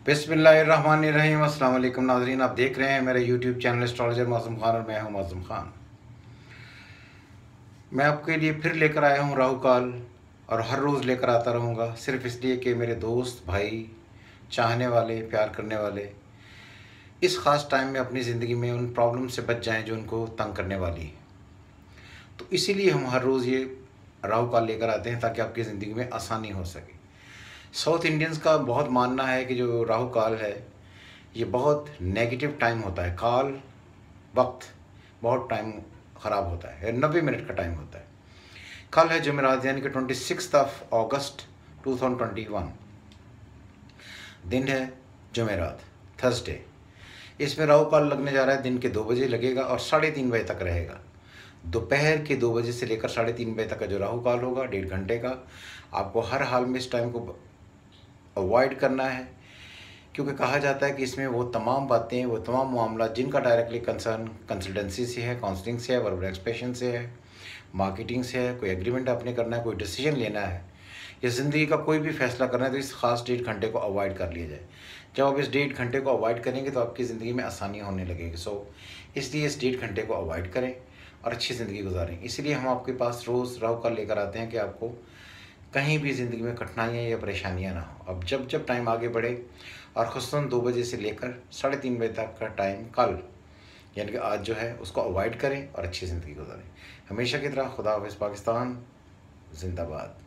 बिस्मिल्लाहिर्रहमानिर्रहीम। अस्सलाम वालेकुम नाज़रीन, आप देख रहे हैं मेरे यूट्यूब चैनल एस्ट्रोलॉजर मासूम खान और मैं हूं मासूम खान। मैं आपके लिए फिर लेकर आया हूं राहु काल और हर रोज़ लेकर आता रहूँगा, सिर्फ इसलिए कि मेरे दोस्त, भाई, चाहने वाले, प्यार करने वाले इस ख़ास टाइम में अपनी ज़िंदगी में उन प्रॉब्लम से बच जाएं जो उनको तंग करने वाली है। तो इसीलिए हम हर रोज़ ये राहु काल लेकर आते हैं ताकि आपकी ज़िंदगी में आसानी हो सके। साउथ इंडियंस का बहुत मानना है कि जो राहु काल है ये बहुत नेगेटिव टाइम होता है। काल वक्त बहुत टाइम ख़राब होता है, 90 मिनट का टाइम होता है। कल है जुमेरात यानी कि 26 अगस्त 2021, दिन है जुमेरात, थर्सडे। इसमें राहु काल लगने जा रहा है, दिन के 2 बजे लगेगा और 3:30 बजे तक रहेगा। दोपहर के 2 बजे से लेकर 3:30 बजे तक का जो राहु काल होगा, 1.5 घंटे का, आपको हर हाल में इस टाइम को अवॉइड करना है, क्योंकि कहा जाता है कि इसमें वो तमाम बातें, वो तमाम मामला जिनका डायरेक्टली कंसर्न कंसल्टेंसी से है, काउंसलिंग से है, वर्बल एक्सप्रेशन से है, मार्केटिंग से है, कोई एग्रीमेंट आपने करना है, कोई डिसीजन लेना है या ज़िंदगी का कोई भी फैसला करना है, तो इस खास 1.5 घंटे को अवॉइड कर लिया जाए। जब आप इस 1.5 घंटे को अवॉइड करेंगे तो आपकी ज़िंदगी में आसानी होने लगेगी। इसलिए इस 1.5 घंटे को अवॉइड करें और अच्छी ज़िंदगी गुजारें। इसीलिए हम आपके पास रोज़ राहु काल लेकर आते हैं कि आपको कहीं भी ज़िंदगी में कठिनाइयाँ या परेशानियाँ ना हो। अब जब जब टाइम आगे बढ़े और ख़ुसूसन 2 बजे से लेकर 3:30 बजे तक का टाइम कल यानी कि आज जो है उसको अवॉइड करें और अच्छी ज़िंदगी गुजारें। हमेशा की तरह खुदा हाफ़िज़। पाकिस्तान जिंदाबाद।